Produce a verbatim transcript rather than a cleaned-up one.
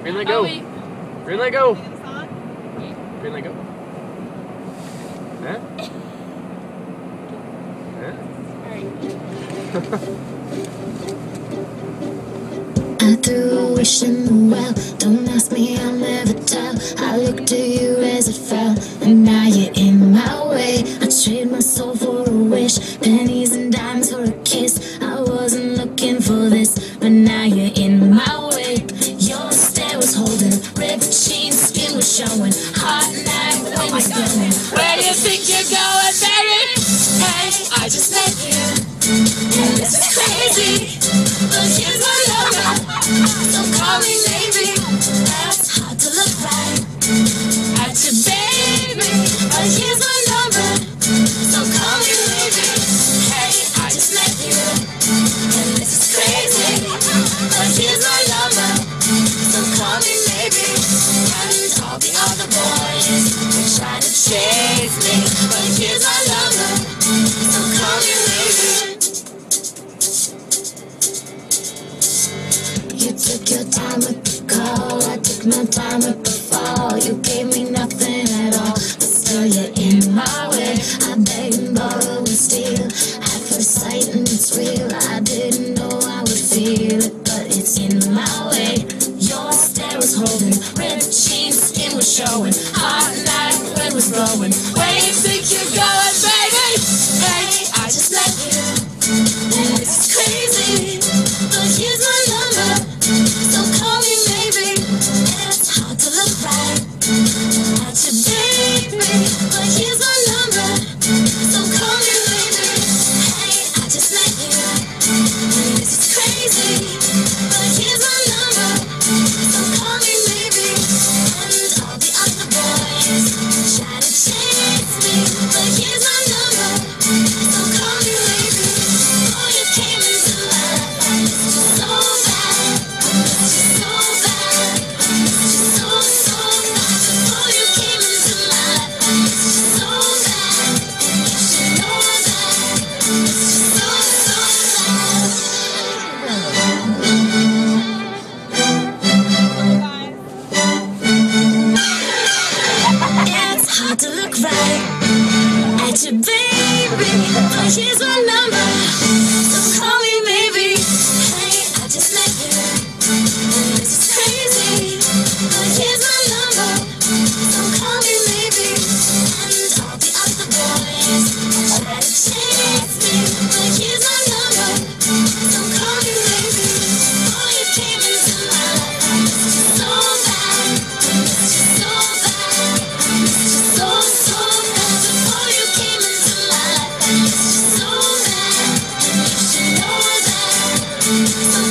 Green light, go. Oh, wait. Green light, go. Song? Green light, go. Huh? Huh? I threw a wish in the well. Don't ask me, I'll never tell. I looked at you as it fell, and now you're in my way. I trade my soul for a wish, pennies and dimes for a kiss. I wasn't looking for this, but now you're in my way. Your stare was holding, ripped jeans, skin was showing. Hot night, wind was blowing. Where do you think you're going, baby? Hey, I just met you, and this is crazy, but here's my number. So call me maybe. That's hard to look right at your baby, but here's my number. So call me maybe. Hey, I just met you, and this is crazy, but here's my number. So call me maybe. And all the other boys they try to chase me, but here's my number. So call me maybe. You took your time with the call, I took my time with the fall. You gave me nothing at all, but still you're in my way. I beg and borrow and steal at first sight, and it's real. I didn't know I would feel it, but it's in my way. Your stare was holding, ripped jeans, skin was showing. Hot night, wind was blowing. Where do you think you're going, baby? Hey, I just met you, and it's crazy, but here's my number. So call me maybe. It's hard to look right at your baby, but here's my number. So call me maybe. Hey, I just met you, and this is crazy, but here's my number. So call me maybe. And all the other boys try to chase me, but here's my number. So call me maybe. Oh, you came into my life, I missed you so bad. So bad, so, so bad. Before you came into my life, I missed you so bad. You should know that. I missed you so, so bad. It's hard to look right at your baby, but here's my number. So call me maybe. Hey, I just met you, and this is crazy, but here's my number. So call me maybe. And all the other boys try to chase me, but here's my number. So call me maybe. Oh, you came into my life, I missed you so bad. I missed you so bad. I missed you so, so bad. Before you came into my life, I missed you so bad. And you should know that. So